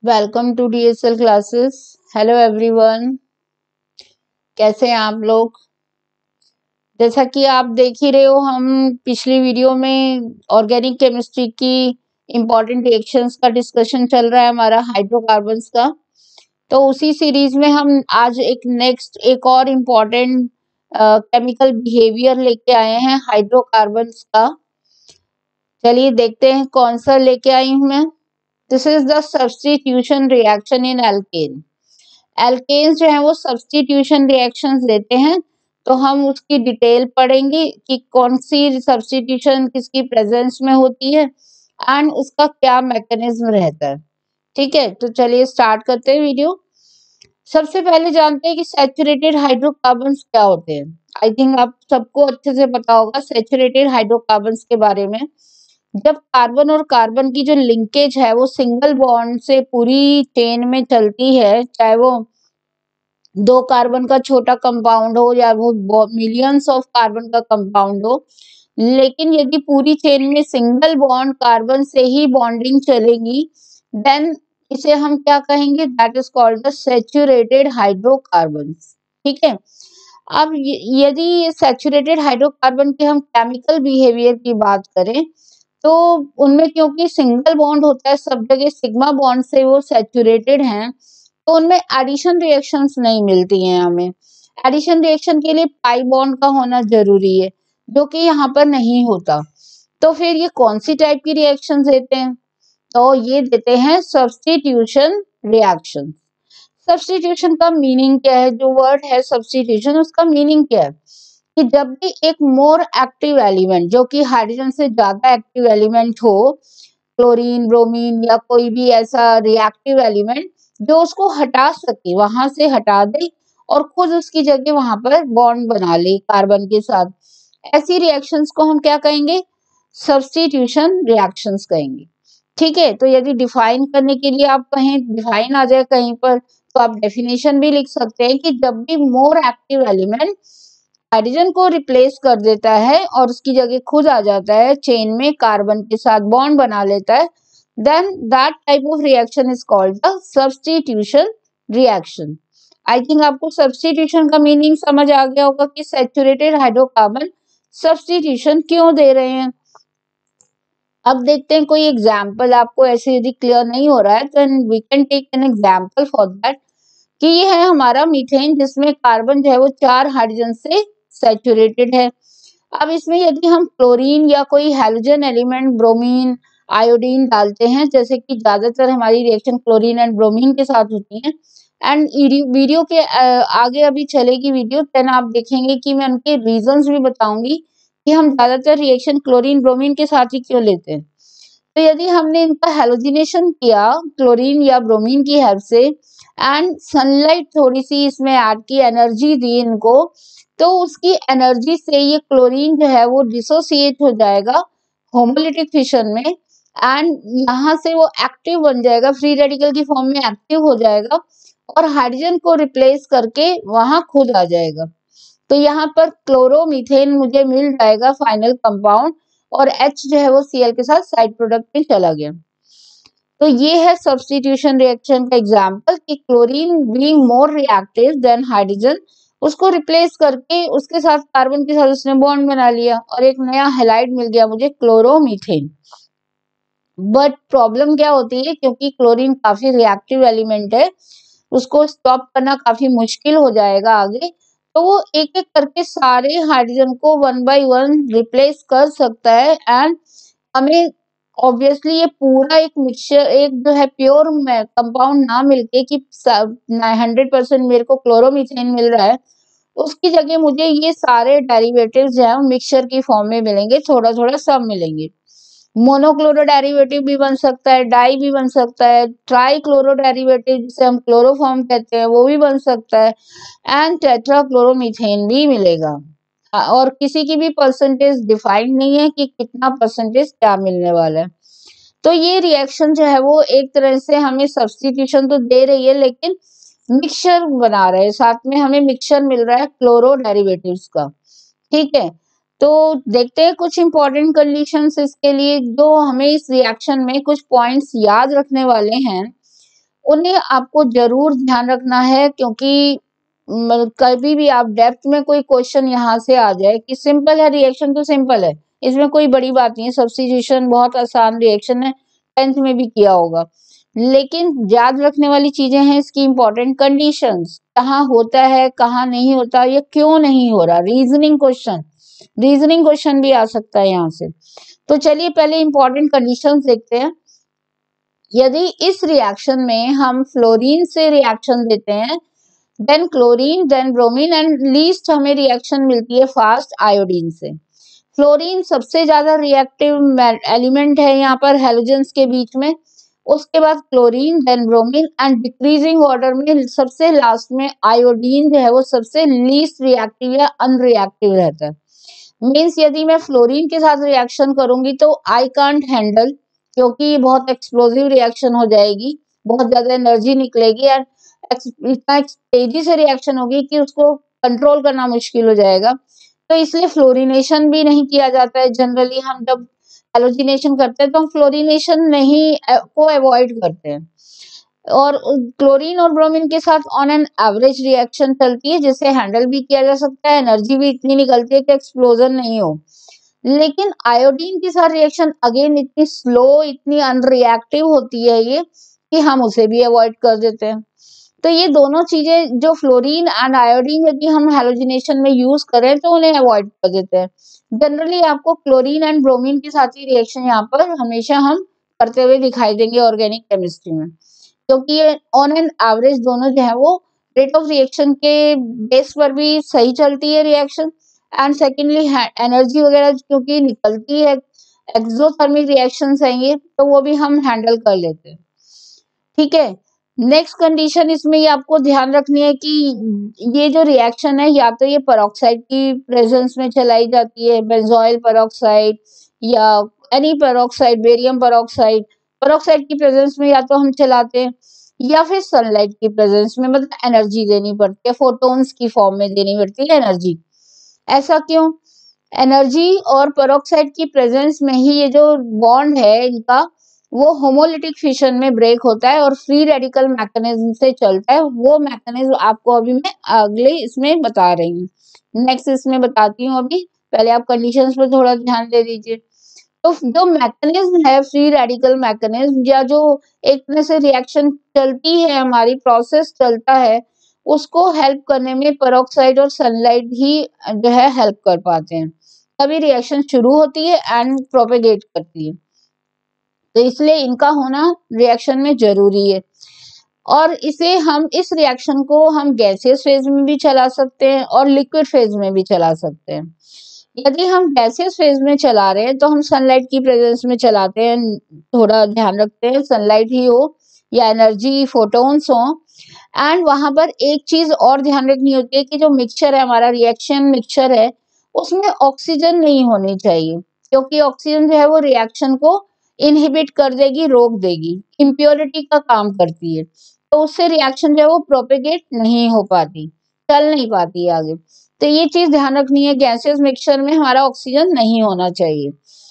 Welcome to DSL classes. Hello everyone, कैसे हैं आप लोग। जैसा कि आप देख ही रहे हो, हम पिछली वीडियो में ऑर्गेनिक केमिस्ट्री की इम्पॉर्टेंट रिएक्शंस का डिस्कशन चल रहा है हमारा हाइड्रोकार्बन्स का। तो उसी सीरीज में हम आज एक और इम्पॉर्टेंट केमिकल बिहेवियर लेके आए हैं हाइड्रोकार्बन्स का। चलिए देखते हैं कौन सा लेके आई हूं मैं। This is the substitution reaction in alkane. Alkanes जो है वो सब्स्टिट्यूशन रिएक्शंस देते हैं, तो हम उसकी डिटेल पढ़ेंगे कि कौन सी सब्स्टिट्यूशन किसकी प्रेजेंस में होती है एंड उसका क्या मैकेनिज्म रहता है। ठीक है, तो चलिए स्टार्ट करते हैं वीडियो। सबसे पहले जानते हैं कि सैचुरेटेड हाइड्रोकार्बन्स क्या होते हैं। आई थिंक आप सबको अच्छे से पता होगा सैचुरेटेड हाइड्रोकार्बन्स के बारे में। जब कार्बन और कार्बन की जो लिंकेज है वो सिंगल बॉन्ड से पूरी चेन में चलती है, चाहे वो दो कार्बन का छोटा कंपाउंड हो या वो मिलियंस ऑफ कार्बन का कंपाउंड हो, लेकिन यदि पूरी चेन में सिंगल बॉन्ड कार्बन से ही बॉन्डिंग चलेगी, देन इसे हम क्या कहेंगे, that is called the saturated hydrocarbons. ठीक है। अब यदि सैचुरेटेड हाइड्रोकार्बन के हम केमिकल बिहेवियर की बात करें, तो उनमें क्योंकि सिंगल बॉन्ड होता है सब जगह, सिग्मा बॉन्ड से वो सैचुरेटेड हैं, तो उनमें एडिशन रिएक्शंस नहीं मिलती हैं हमें। एडिशन रिएक्शन के लिए पाई बॉन्ड का होना जरूरी है, जो कि यहाँ पर नहीं होता। तो फिर ये कौन सी टाइप की रिएक्शन देते हैं, तो ये देते हैं सब्स्टिट्यूशन रिएक्शन। सब्स्टिट्यूशन का मीनिंग क्या है, जो वर्ड है सब्स्टिट्यूशन उसका मीनिंग क्या है कि जब भी एक मोर एक्टिव एलिमेंट, जो कि हाइड्रोजन से ज्यादा एक्टिव एलिमेंट हो, क्लोरीन, ब्रोमीन या कोई भी ऐसा रिएक्टिव एलिमेंट जो उसको हटा सके, वहां से हटा दे और खुद उसकी जगह वहां पर बॉन्ड बना ले कार्बन के साथ, ऐसी रिएक्शंस को हम क्या कहेंगे, सब्स्टिट्यूशन रिएक्शंस कहेंगे। ठीक है, तो यदि डिफाइन करने के लिए आप कहें, डिफाइन आ जाए कहीं पर, तो आप डेफिनेशन भी लिख सकते हैं कि जब भी मोर एक्टिव एलिमेंट हाइड्रोजन को रिप्लेस कर देता है और उसकी जगह खुद आ जाता है, चेन में कार्बन के साथ बॉन्ड बना लेता है, then that type of reaction is called the substitution reaction. I think आपको substitution का मीनिंग समझ आ गया होगा कि सैचुरेटेड हाइड्रोकार्बन सब्स्टिट्यूशन क्यों दे रहे हैं। अब देखते हैं कोई एग्जाम्पल, आपको ऐसे यदि क्लियर नहीं हो रहा है तो we can take an example for that, कि ये है हमारा मीथेन, जिसमें कार्बन जो है वो 4 हाइड्रोजन से सैचुरेटेड है। अब इसमें यदि हम क्लोरीन या कोई हैलोजन एलिमेंट, ब्रोमीन, आयोडीन डालते हैं, जैसे कि ज्यादातर हमारी रिएक्शन क्लोरीन एंड ब्रोमीन के साथ होती है, एंड वीडियो के आगे अभी चलेगी वीडियो, देन आप देखेंगे कि मैं उनके रीजंस भी बताऊंगी कि हम ज्यादातर रिएक्शन क्लोरीन ब्रोमीन के साथ ही क्यों लेते हैं। तो यदि हमने इनका हेलोजिनेशन किया क्लोरीन या ब्रोमीन की हेल्प से, एंड सनलाइट थोड़ी सी इसमें ऐड की, एनर्जी दी इनको, तो उसकी एनर्जी से ये क्लोरीन जो है वो डिसोसिएट हो जाएगा होमोलिटिक फिशन में, एंड यहाँ से वो एक्टिव बन जाएगा, फ्री रेडिकल की फॉर्म में एक्टिव हो जाएगा और हाइड्रोजन को रिप्लेस करके वहां खुद आ जाएगा। तो यहाँ पर क्लोरोमीथेन मुझे मिल जाएगा फाइनल कंपाउंड, और H जो है वो Cl के साथ साइड प्रोडक्ट में चला गया। तो ये है सब्स्टिट्यूशन रिएक्शन का एग्जांपल कि chlorine being more reactive than hydrogen, उसको रिप्लेस करके उसके साथ कार्बन के साथ उसने बॉन्ड बना लिया और एक नया हैलाइड मिल गया मुझे, क्लोरोमीथेन। बट प्रॉब्लम क्या होती है, क्योंकि क्लोरीन काफी रिएक्टिव एलिमेंट है, उसको स्टॉप करना काफी मुश्किल हो जाएगा आगे, तो वो एक एक करके सारे हाइड्रोजन को वन बाय वन रिप्लेस कर सकता है, एंड हमें ऑब्वियसली ये पूरा एक मिक्सचर, एक जो है प्योर कंपाउंड ना मिलके कि 100% मेरे को क्लोरोमीथेन मिल रहा है, उसकी जगह मुझे ये सारे डेरिवेटिव्स जो है मिक्सचर की फॉर्म में मिलेंगे, थोड़ा थोड़ा सब मिलेंगे। मोनोक्लोरो डेरिवेटिव भी बन सकता है, डाई भी बन सकता है, ट्राई क्लोरो डेरिवेटिव जिसे हम क्लोरोफॉर्म कहते हैं वो भी बन सकता है, एंड टेट्राक्लोरोमीथेन भी मिलेगा। और किसी की भी परसेंटेज डिफाइंड नहीं है कि कितना परसेंटेज क्या मिलने वाला है। तो ये रिएक्शन जो है वो एक तरह से हमें सब्स्टिट्यूशन तो दे रही है, लेकिन मिक्सचर बना रहे हैं, साथ में हमें मिक्सचर मिल रहा है क्लोरो डेरिवेटिव्स का। ठीक है, तो देखते हैं कुछ इंपॉर्टेंट कंडीशंस इसके लिए, जो हमें इस रिएक्शन में कुछ पॉइंट्स याद रखने वाले हैं। उन्हें आपको जरूर ध्यान रखना है, क्योंकि कभी भी आप डेप्थ में कोई क्वेश्चन यहाँ से आ जाए कि सिंपल है, रिएक्शन तो सिंपल है, इसमें कोई बड़ी बात नहीं है, सब्स्टिट्यूशन बहुत आसान रिएक्शन है, 10th में भी किया होगा। लेकिन याद रखने वाली चीजें हैं इसकी इंपॉर्टेंट कंडीशंस, कहाँ होता है कहाँ नहीं होता, ये क्यों नहीं हो रहा, रीजनिंग क्वेश्चन भी आ सकता है यहाँ से। तो चलिए पहले इंपॉर्टेंट कंडीशंस देखते हैं। यदि इस रिएक्शन में हम फ्लोरीन से रिएक्शन देते हैं, then chlorine, then bromine and least हमें रिएक्शन मिलती है फास्ट आयोडीन से। फ्लोरीन सबसे ज्यादा रिएक्टिव एलिमेंट है यहाँ पर हैलोजेंस के बीच में, उसके बाद chlorine, then bromine and decreasing order में सबसे लास्ट में आयोडीन जो है वो सबसे लीस्ट रिएक्टिव या अनरिएक्टिव रहता है। मीन्स यदि मैं फ्लोरीन के साथ रिएक्शन करूंगी तो आई कांट हैंडल, क्योंकि ये बहुत एक्सप्लोजिव रिएक्शन हो जाएगी, बहुत ज्यादा एनर्जी निकलेगी एंड इतना तेजी से रिएक्शन होगी कि उसको कंट्रोल करना मुश्किल हो जाएगा। तो इसलिए फ्लोरिनेशन भी नहीं किया जाता है। जनरली हम जब हैलोजिनेशन करते हैं तो हम फ्लोरिनेशन नहीं को अवॉइड करते हैं, और क्लोरीन और ब्रोमीन के साथ ऑन एन एवरेज रिएक्शन चलती है, जिसे हैंडल भी किया जा सकता है, एनर्जी भी इतनी निकलती है कि एक्सप्लोजन नहीं हो। लेकिन आयोडीन के साथ रिएक्शन अगेन इतनी स्लो, इतनी अनरिएक्टिव होती है ये कि हम उसे भी अवॉइड कर देते हैं। तो ये दोनों चीजें जो फ्लोरीन एंड आयोडीन यदि हम हैलोजिनेशन में यूज करें तो उन्हें अवॉइड कर देते हैं। जनरली आपको क्लोरीन एंड ब्रोमीन के साथ ही रिएक्शन यहाँ पर हमेशा हम करते हुए दिखाई देंगे ऑर्गेनिक केमिस्ट्री में, क्योंकि ये ऑन एन एवरेज दोनों जो है वो रेट ऑफ रिएक्शन के बेस पर भी सही चलती है रिएक्शन, एंड सेकेंडली एनर्जी वगैरह क्योंकि निकलती है, एक्सोथर्मिक रिएक्शंस हैं ये, तो वो भी हम हैंडल कर लेते हैं। ठीक है, नेक्स्ट कंडीशन इसमें ये आपको ध्यान रखनी है कि ये जो रिएक्शन है या तो ये पेरोक्साइड की प्रेजेंस में चलाई जाती है, बेंजोइल पेरोक्साइड या any peroxide, barium peroxide, peroxide की प्रेजेंस में या तो हम चलाते हैं, या फिर सनलाइट की प्रेजेंस में, मतलब एनर्जी देनी पड़ती है, फोटोन्स की फॉर्म में देनी पड़ती है एनर्जी। ऐसा क्यों? एनर्जी और पेरोक्साइड की प्रेजेंस में ही ये जो बॉन्ड है इनका वो होमोलिटिक फिशन में ब्रेक होता है और फ्री रेडिकल मैकेनिज्म से चलता है। वो मैकेनिज्म आपको अभी मैं अगले इसमें बता रही हूँ, नेक्स्ट इसमें बताती हूँ। अभी पहले आप कंडीशंस पर थोड़ा ध्यान दे दीजिए। तो जो मैकेनिज्म है फ्री रेडिकल मैकेनिज्म, या जो एक तरह से रिएक्शन चलती है, हमारी प्रोसेस चलता है, उसको हेल्प करने में पेरोक्साइड और सनलाइट ही जो है हेल्प कर पाते हैं, तभी रिएक्शन शुरू होती है एंड प्रोपेगेट करती है। तो इसलिए इनका होना रिएक्शन में जरूरी है। और इस रिएक्शन को हम गैसियस फेज में भी चला सकते हैं और लिक्विड फेज में भी चला सकते हैं। यदि हम गैसियस फेज में चला रहे हैं तो हम सनलाइट की प्रेजेंस में चलाते हैं, थोड़ा ध्यान रखते हैं सनलाइट ही हो या एनर्जी फोटोन्स हो। एंड वहां पर एक चीज और ध्यान रखनी होती है कि जो मिक्सचर है, हमारा रिएक्शन मिक्सचर है, उसमें ऑक्सीजन नहीं होनी चाहिए, क्योंकि ऑक्सीजन जो है वो रिएक्शन को इनहिबिट कर देगी, रोक देगी, इम्प्योरिटी का काम करती है, तो उससे रिएक्शन जो है वो प्रोपेगेट नहीं हो पाती, चल नहीं पाती आगे। तो ये चीज ध्यान रखनी है, गैसियस मिक्सचर में हमारा ऑक्सीजन नहीं होना चाहिए।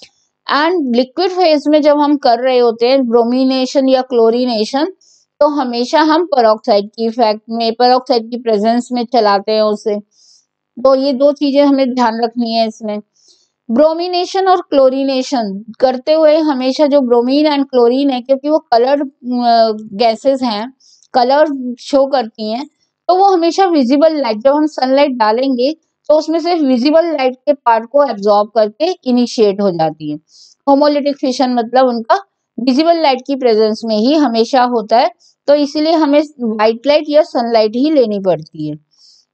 एंड लिक्विड फेज में जब हम कर रहे होते हैं ब्रोमिनेशन या क्लोरीनेशन, तो हमेशा हम पेरोक्साइड की इफेक्ट में, पेरोक्साइड की प्रेजेंस में चलाते हैं उसे। तो ये दो चीजें हमें ध्यान रखनी है इसमें। ब्रोमिनेशन और क्लोरीनेशन करते हुए हमेशा जो ब्रोमीन एंड क्लोरीन है, क्योंकि वो कलर गैसेस हैं, कलर शो करती हैं, तो वो हमेशा विजिबल लाइट, जब हम सनलाइट डालेंगे तो उसमें से विजिबल लाइट के पार्ट को एब्जॉर्ब करके इनिशिएट हो जाती है। होमोलिटिक फिशन मतलब उनका विजिबल लाइट की प्रेजेंस में ही हमेशा होता है, तो इसीलिए हमें व्हाइट लाइट या सनलाइट ही लेनी पड़ती है।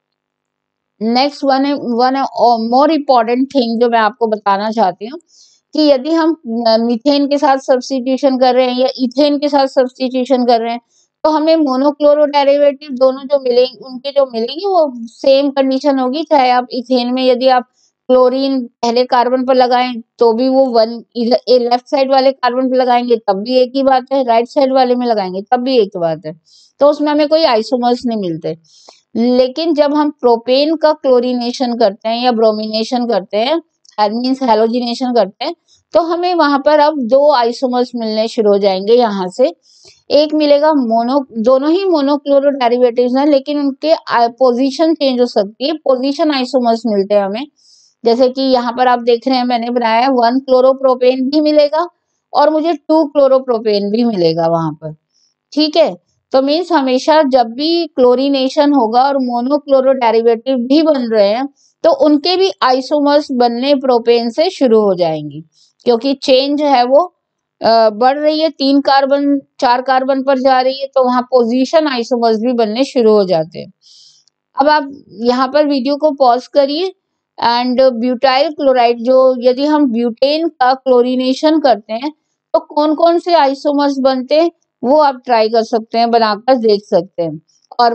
Next one more important thing जो मैं आपको बताना चाहती हूँ कि यदि हम मीथेन के साथ सब्स्टिट्यूशन कर रहे हैं या इथेन के साथ सब्स्टिट्यूशन कर रहे हैं, तो हमें मोनोक्लोरो डेरिवेटिव दोनों जो मिलेंगे, उनके जो मिलेंगे वो सेम कंडीशन होगी। चाहे आप इथेन में यदि आप क्लोरीन पहले कार्बन पर लगाएं तो भी वो वन, लेफ्ट साइड वाले कार्बन पर लगाएंगे तब भी एक ही बात है, राइट साइड वाले में लगाएंगे तब भी एक ही बात है, तो उसमें हमें कोई आइसोमर्स नहीं मिलते। लेकिन जब हम प्रोपेन का क्लोरीनेशन करते हैं या ब्रोमिनेशन करते हैं, मीन्स हैलोजिनेशन करते हैं, तो हमें वहां पर अब 2 आइसोमर्स मिलने शुरू हो जाएंगे। यहाँ से एक मिलेगा मोनो, दोनों ही मोनोक्लोरो डेरिवेटिव्स हैं, लेकिन उनके पोजीशन चेंज हो सकती है, पोजीशन आइसोमर्स मिलते हैं हमें। जैसे कि यहाँ पर आप देख रहे हैं मैंने बनाया है 1 क्लोरोप्रोपेन भी मिलेगा और मुझे 2 क्लोरोप्रोपेन भी मिलेगा वहां पर, ठीक है। तो मीन्स हमेशा जब भी क्लोरीनेशन होगा और मोनोक्लोरो डेरिवेटिव भी बन रहे हैं, तो उनके भी आइसोमर्स बनने प्रोपेन से शुरू हो जाएंगी, क्योंकि चेंज है वो बढ़ रही है, 3 कार्बन 4 कार्बन पर जा रही है, तो वहां पोजीशन आइसोमर्स भी बनने शुरू हो जाते हैं। अब आप यहाँ पर वीडियो को पॉज करिए एंड ब्यूटाइल क्लोराइड, जो यदि हम ब्यूटेन का क्लोरीनेशन करते हैं तो कौन कौन से आइसोमर्स बनते हैं वो आप ट्राई कर सकते हैं, बनाकर देख सकते हैं। और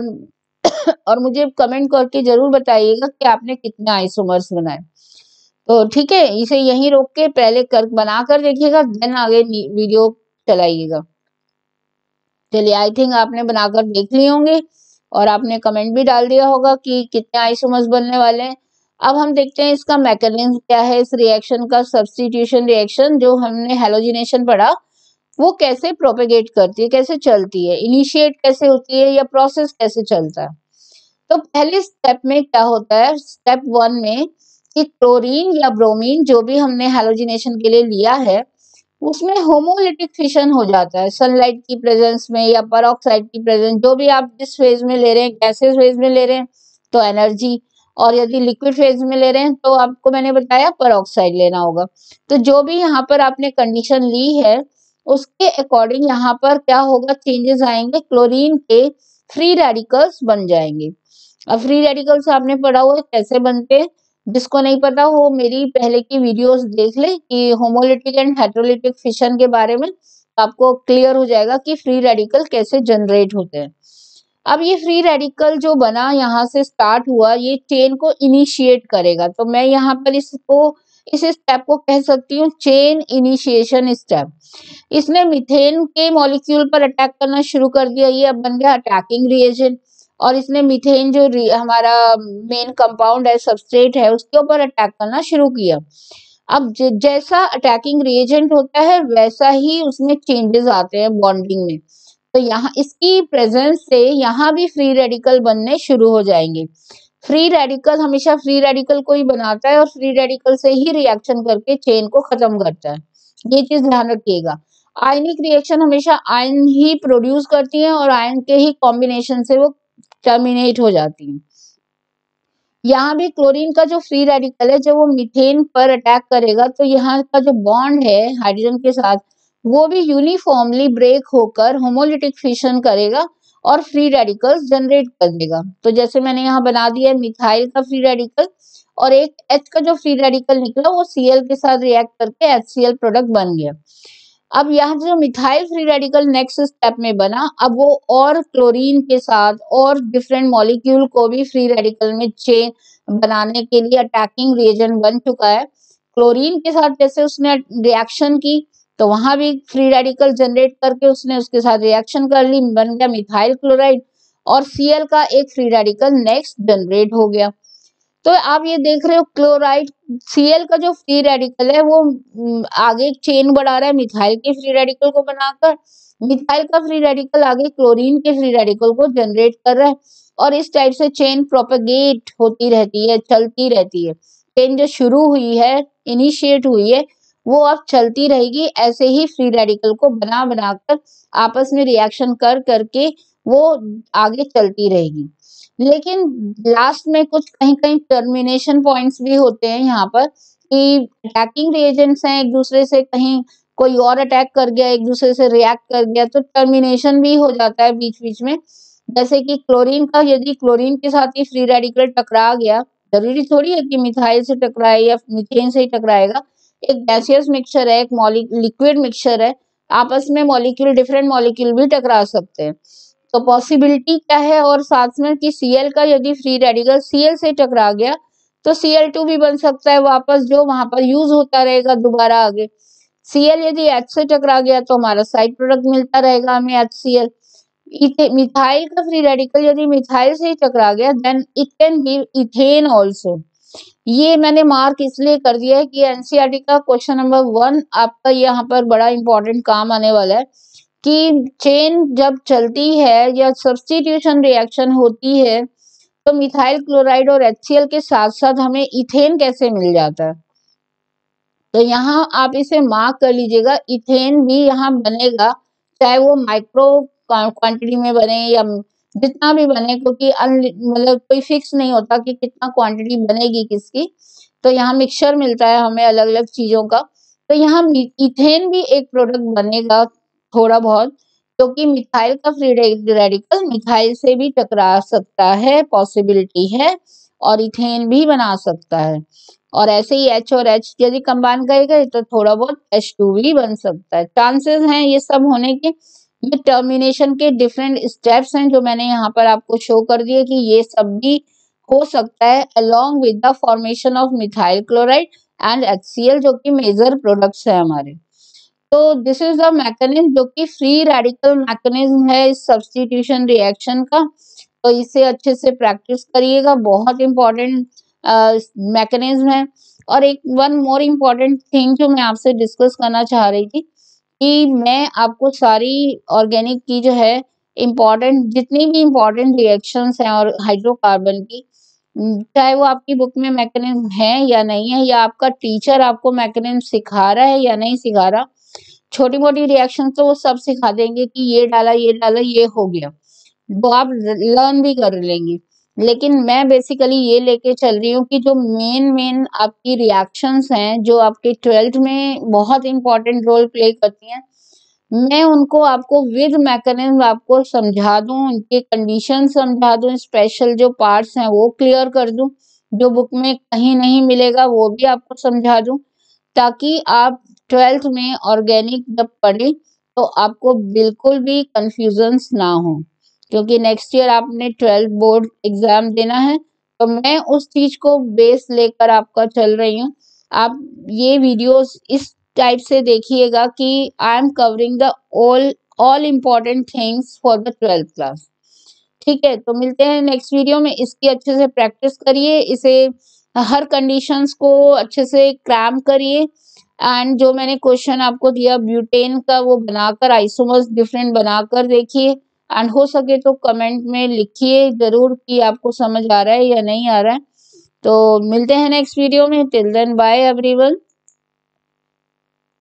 और मुझे कमेंट करके जरूर बताइएगा कि आपने कितने आइसोमर्स बनाए। तो ठीक है, इसे यहीं रोक के पहले कर बना कर देखिएगा, देन आगे वीडियो चलाइएगा। चलिए, आई थिंक आपने बनाकर देख लिए होंगे और आपने कमेंट भी डाल दिया होगा कि कितने आइसोमर्स बनने वाले हैं। अब हम देखते हैं इसका मैकेनिज्म क्या है, इस रिएक्शन का, सब्स्टिट्यूशन रिएक्शन जो हमने हैलोजिनेशन पढ़ा, वो कैसे प्रोपेगेट करती है, कैसे चलती है, इनिशिएट कैसे होती है, या प्रोसेस कैसे चलता है। तो पहले स्टेप में क्या होता है, स्टेप 1 में कि क्लोरीन या ब्रोमीन जो भी हमने हैलोजिनेशन के लिए लिया है, उसमें होमोलिटिक फिशन हो जाता है सनलाइट की प्रेजेंस में या पेरोक्साइड की प्रेजेंस, जो भी आप जिस फेज में ले रहे हैं, गैसेस फेज में ले रहे हैं तो एनर्जी, और यदि लिक्विड फेज में ले रहे हैं तो आपको मैंने बताया पेरोक्साइड लेना होगा। तो जो भी यहाँ पर आपने कंडीशन ली है उसके अकॉर्डिंग यहाँ पर क्या होगा, चेंजेस आएंगे, क्लोरीन के फ्री रेडिकल्स बन जाएंगे। अब फ्री रेडिकल्स आपने पढ़ा हुआ कैसे बनते हैं, जिसको नहीं पता वो मेरी पहले की वीडियोस देख ले कि होमोलिटिक एंड हेटेरोलिटिक फिशन के बारे में, आपको क्लियर हो जाएगा कि फ्री रेडिकल कैसे जनरेट होते हैं। अब ये फ्री रेडिकल जो बना, यहाँ से स्टार्ट हुआ, ये चेन को इनिशिएट करेगा, तो मैं यहाँ पर इस स्टेप को कह सकती हूँ चेन इनिशिएशन स्टेप। इसने मीथेन के मॉलिक्यूल पर अटैक करना शुरू कर दिया, ये अब बन गया अटैकिंग रिएजेंट, और इसने मीथेन जो हमारा मेन कंपाउंड है, सबस्ट्रेट है, उसके ऊपर अटैक करना शुरू किया। अब जैसा अटैकिंग रिएजेंट होता है वैसा ही उसमें चेंजेस आते हैं बॉन्डिंग में, तो यहाँ इसकी प्रेजेंस से यहाँ भी फ्री रेडिकल बनने शुरू हो जाएंगे। फ्री रेडिकल हमेशा फ्री रेडिकल को ही बनाता है और फ्री रेडिकल से ही रिएक्शन करके चेन को खत्म करता है, ये चीज ध्यान रखिएगा। आयनिक रिएक्शन हमेशा आयन ही प्रोड्यूस करती है और आयन के ही कॉम्बिनेशन से वो टर्मिनेट हो जाती है। यहाँ भी क्लोरीन का जो फ्री रेडिकल है, जब वो मीथेन पर अटैक करेगा तो यहाँ का जो बॉन्ड है हाइड्रोजन के साथ, वो भी यूनिफॉर्मली ब्रेक होकर होमोलिटिक फिशन करेगा और फ्री रेडिकल्स जनरेट कर देगा। तो जैसे मैंने यहाँ बना दिया है मिथाइल का फ्री रेडिकल, और एक H का जो फ्री रेडिकल निकला वो Cl के साथ रिएक्ट करके HCl प्रोडक्ट बन गया। अब यहाँ जो methyl free radical next step में बना, अब वो और क्लोरीन के साथ और डिफरेंट मॉलिक्यूल को भी फ्री रेडिकल में चेन बनाने के लिए अटैकिंग रिएजेंट बन चुका है। क्लोरीन के साथ जैसे उसने रिएक्शन की तो वहां भी फ्री रेडिकल जनरेट करके उसने उसके साथ रिएक्शन कर ली, बन गया मिथाइल क्लोराइड, और Cl का एक फ्री रेडिकल नेक्स्ट जनरेट हो गया। तो आप ये देख रहे हो क्लोराइड Cl का जो फ्री रेडिकल है वो आगे चेन बढ़ा रहा है मिथाइल के फ्री रेडिकल को बनाकर, मिथाइल का फ्री रेडिकल आगे क्लोरीन के फ्री रेडिकल को जनरेट कर रहा है, और इस टाइप से चेन प्रोपेगेट होती रहती है, चलती रहती है। चेन जो शुरू हुई है, इनिशिएट हुई है, वो अब चलती रहेगी, ऐसे ही फ्री रेडिकल को बना बनाकर आपस में रिएक्शन कर करके वो आगे चलती रहेगी। लेकिन लास्ट में कुछ कहीं कहीं टर्मिनेशन पॉइंट्स भी होते हैं यहाँ पर, कि अटैकिंग रिएजेंट्स हैं एक दूसरे से, कहीं कोई और अटैक कर गया, एक दूसरे से रिएक्ट कर गया, तो टर्मिनेशन भी हो जाता है बीच बीच में। जैसे कि क्लोरीन का, यदि क्लोरीन के साथ ही फ्री रेडिकल टकरा गया, जरूरी थोड़ी है कि मिथाइल से टकराए या मीथेन से ही टकराएगा, एक गैसियस मिक्सचर है, एक लिक्विड मिक्सचर है, आपस में मॉलिक्यूल, डिफरेंट मॉलिक्यूल भी टकरा सकते हैं। तो पॉसिबिलिटी क्या है, और साथ में कि Cl का यदि फ्री रेडिकल Cl से टकरा गया तो Cl2 भी बन सकता है वापस, जो वहां पर यूज होता रहेगा दोबारा आगे। Cl यदि H से टकरा गया तो हमारा साइड प्रोडक्ट मिलता रहेगा हमें HCl। मिथाइल का फ्री रेडिकल यदि मिथाइल से ही टकरा गया then it can give ethane also. ये मैंने मार्क इसलिए कर दिया है कि एनसीईआरटी का क्वेश्चन नंबर 1 आपका यहाँ पर बड़ा इंपॉर्टेंट काम आने वाला है कि चेन जब चलती है या सब्स्टिट्यूशन रिएक्शन होती है तो मिथाइल क्लोराइड और HCl के साथ साथ हमें इथेन कैसे मिल जाता है। तो यहाँ आप इसे मार्क कर लीजिएगा, इथेन भी यहाँ बनेगा, चाहे वो माइक्रो क्वांटिटी में बने या जितना भी बने, क्योंकि मतलब कोई फिक्स नहीं होता कि कितना क्वांटिटी बनेगी किसकी। तो यहाँ मिक्सचर मिलता है हमें अलग अलग चीजों का। तो यहाँ इथेन भी एक प्रोडक्ट बनेगा थोड़ा बहुत, क्योंकि मिथाइल का फ्री रेडिकल मिथाइल से भी टकरा सकता है, पॉसिबिलिटी है, और इथेन भी बना सकता है। और ऐसे ही H और H यदि कंबाइन करेगा तो थोड़ा बहुत H2 भी बन सकता है। चांसेस हैं ये सब होने के। ये टर्मिनेशन के डिफरेंट स्टेप्स हैं जो मैंने यहाँ पर आपको शो कर दिए कि ये सब भी हो सकता है along with the formation of methyl chloride and HCl, जो कि मेजर प्रोडक्ट्स है हमारे। तो दिस इज द मैकेनिज्म जो कि फ्री रेडिकल मैकेनिज्म है इस सब्स्टिट्यूशन रिएक्शन का। तो इसे अच्छे से प्रैक्टिस करिएगा, बहुत इंपॉर्टेंट मैकेनिज्म है। और एक वन मोर इम्पॉर्टेंट थिंग जो मैं आपसे डिस्कस करना चाह रही थी कि मैं आपको सारी ऑर्गेनिक की जो है इम्पॉर्टेंट जितनी भी इम्पॉर्टेंट रिएक्शंस हैं और हाइड्रोकार्बन की, चाहे वो आपकी बुक में मैकेनिज्म है या नहीं है, या आपका टीचर आपको मैकेनिज्म सिखा रहा है या नहीं सिखा रहा, छोटी मोटी रिएक्शन तो वो सब सिखा देंगे कि ये डाला ये हो गया, वो आप लर्न भी कर लेंगे। लेकिन मैं बेसिकली ये लेके चल रही हूँ कि जो मेन आपकी रिएक्शंस हैं जो आपके 12th में बहुत इंपॉर्टेंट रोल प्ले करती हैं, मैं उनको आपको विद मैकेनिज्म आपको समझा दूं, उनके कंडीशन समझा दूं, स्पेशल जो पार्ट्स हैं वो क्लियर कर दूं, जो बुक में कहीं नहीं मिलेगा वो भी आपको समझा दूं, ताकि आप 12th में ऑर्गेनिक जब पढ़ें तो आपको बिल्कुल भी कंफ्यूजन्स ना हो, क्योंकि नेक्स्ट ईयर आपने 12th बोर्ड एग्जाम देना है। तो मैं उस चीज को बेस लेकर आपका चल रही हूँ। आप ये वीडियोस इस टाइप से देखिएगा कि I am covering the all important things for the 12th class. ठीक है, तो मिलते हैं नेक्स्ट वीडियो में। इसकी अच्छे से प्रैक्टिस करिए, इसे हर कंडीशंस को अच्छे से क्रैम करिए। एंड जो मैंने क्वेश्चन आपको दिया ब्यूटेन का, वो बनाकर आइसोमर्स डिफरेंट बनाकर देखिए, एंड हो सके तो कमेंट में लिखिए जरूर कि आपको समझ आ रहा है या नहीं आ रहा है। तो मिलते हैं नेक्स्ट वीडियो में। Till then bye everyone.